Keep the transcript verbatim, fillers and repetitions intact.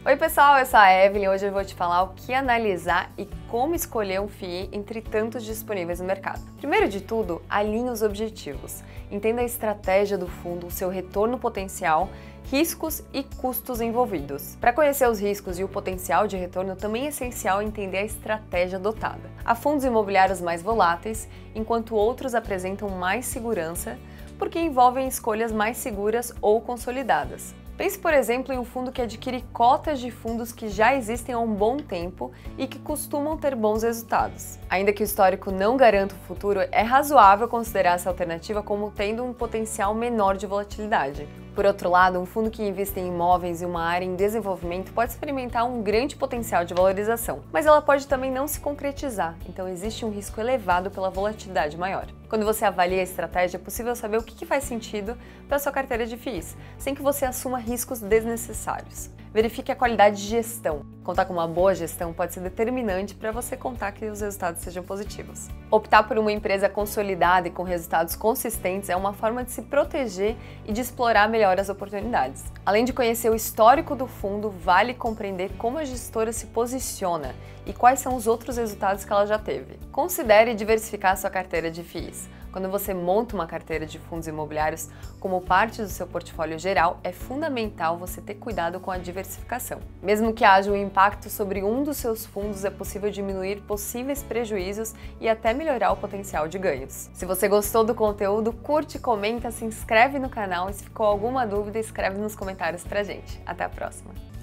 Oi pessoal, eu sou a Evelyn e hoje eu vou te falar o que analisar e como escolher um F I I entre tantos disponíveis no mercado. Primeiro de tudo, alinhe os objetivos. Entenda a estratégia do fundo, o seu retorno potencial, riscos e custos envolvidos. Para conhecer os riscos e o potencial de retorno, também é essencial entender a estratégia adotada. Há fundos imobiliários mais voláteis, enquanto outros apresentam mais segurança, porque envolvem escolhas mais seguras ou consolidadas. Pense, por exemplo, em um fundo que adquire cotas de fundos que já existem há um bom tempo e que costumam ter bons resultados. Ainda que o histórico não garanta o futuro, é razoável considerar essa alternativa como tendo um potencial menor de volatilidade. Por outro lado, um fundo que investe em imóveis e uma área em desenvolvimento pode experimentar um grande potencial de valorização, mas ela pode também não se concretizar, então existe um risco elevado pela volatilidade maior. Quando você avalia a estratégia, é possível saber o que faz sentido para a sua carteira de F I Is, sem que você assuma riscos desnecessários. Verifique a qualidade de gestão. Contar com uma boa gestão pode ser determinante para você contar que os resultados sejam positivos. Optar por uma empresa consolidada e com resultados consistentes é uma forma de se proteger e de explorar melhor as oportunidades. Além de conhecer o histórico do fundo, vale compreender como a gestora se posiciona e quais são os outros resultados que ela já teve. Considere diversificar a sua carteira de F I Is. Quando você monta uma carteira de fundos imobiliários como parte do seu portfólio geral, é fundamental você ter cuidado com a diversificação. Mesmo que haja um impacto sobre um dos seus fundos, é possível diminuir possíveis prejuízos e até melhorar o potencial de ganhos. Se você gostou do conteúdo, curte, comenta, se inscreve no canal e se ficou alguma dúvida, escreve nos comentários pra gente. Até a próxima!